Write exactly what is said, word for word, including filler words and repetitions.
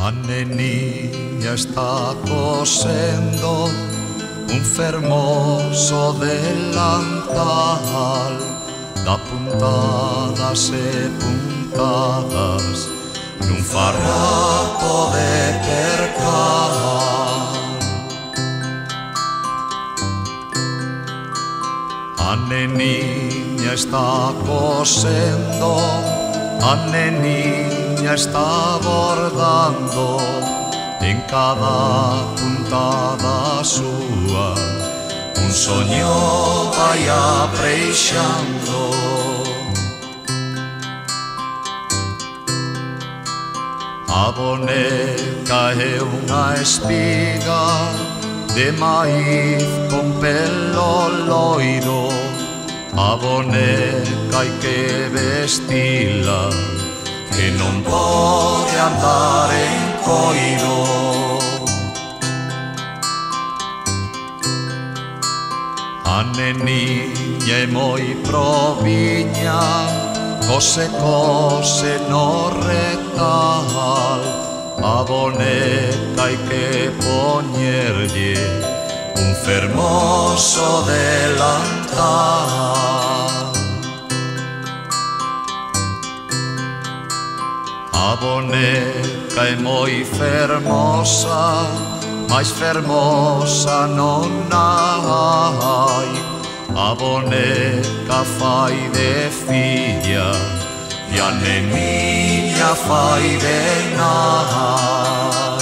Anne niña está cosendo un fermoso delantal, da puntadas e puntadas nun farrapo de percal. Anne niña está cosendo, Anne niña está bordando, en cada puntada súa un soño vai apreixando. A boneca é unha espiga de maíz con pelo loiro, a boneca hai que vestila, que non pode andar en coiro. A neniña é moi proviña, cose cose no retal, a boneca hai que poñerlle un fermoso delantal. A boneca é moi fermosa, mais fermosa non hai. A boneca fai de filla e a neniña fai de nai.